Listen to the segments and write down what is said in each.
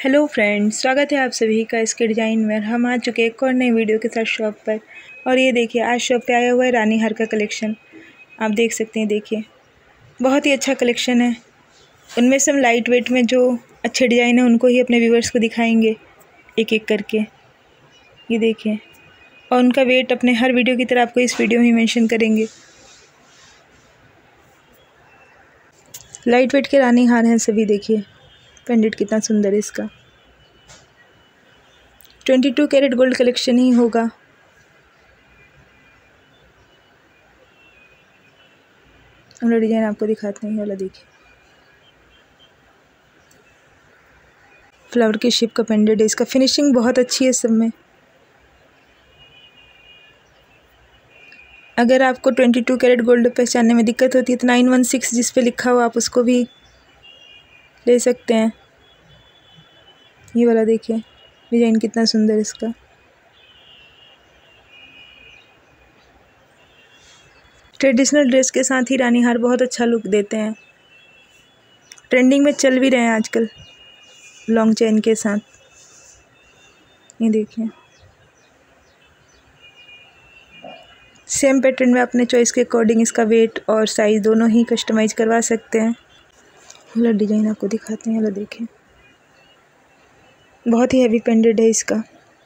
Hello friends, स्वागत है आप सभी का इसके डिज़ाइन में। हम आ चुके हैं एक और नई वीडियो के साथ शॉप पर। और ये देखिए, आज शॉप पे आया हुआ है रानी हार का कलेक्शन। आप देख सकते हैं, देखिए बहुत ही अच्छा कलेक्शन है। उनमें से हम लाइट वेट में जो अच्छे डिज़ाइन है उनको ही अपने व्यूवर्स को दिखाएंगे एक एक करके। ये देखिए, और उनका वेट अपने हर वीडियो की तरह आपको इस वीडियो में मेंशन करेंगे। लाइट वेट के रानी हार हैं सभी। देखिए पेंडेंट कितना सुंदर है इसका। 22 कैरेट गोल्ड कलेक्शन ही होगा। हम लोग डिज़ाइन आपको दिखाते हैं। वाला देखिए, फ्लावर की शेप का पेंडेंट है। इसका फिनिशिंग बहुत अच्छी है सब में। अगर आपको 22 कैरेट गोल्ड पहचानने में दिक्कत होती है तो 916 जिस पे लिखा हो आप उसको भी ले सकते हैं। ये वाला देखिए, डिज़ाइन कितना सुंदर है इसका। ट्रेडिशनल ड्रेस के साथ ही रानी हार बहुत अच्छा लुक देते हैं। ट्रेंडिंग में चल भी रहे हैं आजकल लॉन्ग चेन के साथ। ये देखिए, सेम पैटर्न में अपने चॉइस के अकॉर्डिंग इसका वेट और साइज़ दोनों ही कस्टमाइज करवा सकते हैं। वाला डिज़ाइन आपको दिखाते हैं। वाला देखिए, बहुत ही हैवी पेंडेंट है इसका।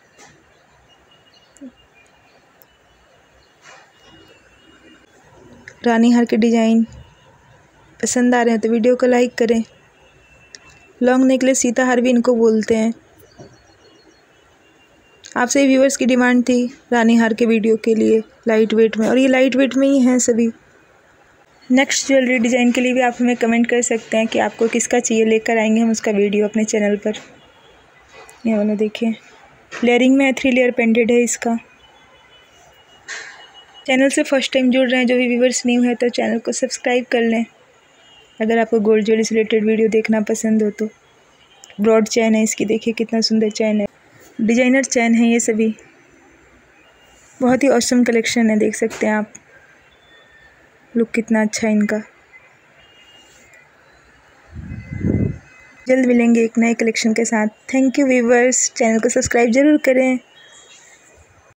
रानी हार के डिज़ाइन पसंद आ रहे हैं तो वीडियो को लाइक करें। लॉन्ग नेकलेस सीता हार भी इनको बोलते हैं। आपसे व्यूवर्स की डिमांड थी रानी हार के वीडियो के लिए लाइट वेट में, और ये लाइट वेट में ही हैं सभी। नेक्स्ट ज्वेलरी डिज़ाइन के लिए भी आप हमें कमेंट कर सकते हैं कि आपको किसका चाहिए, लेकर आएंगे हम उसका वीडियो अपने चैनल पर। ये वाला देखिए, लेयरिंग में 3 लेयर पेंडेंट है इसका। चैनल से फर्स्ट टाइम जुड़ रहे हैं जो भी व्यूवर्स न्यू है तो चैनल को सब्सक्राइब कर लें। अगर आपको गोल्ड ज्वेलरी से रिलेटेड वीडियो देखना पसंद हो तो। ब्रॉड चैन है इसकी, देखिए कितना सुंदर चैन है। डिजाइनर चैन है ये सभी। बहुत ही ऑसम कलेक्शन है, देख सकते हैं आप। लुक कितना अच्छा है इनका। जल्द मिलेंगे एक नए कलेक्शन के साथ। थैंक यू व्यूवर्स, चैनल को सब्सक्राइब ज़रूर करें।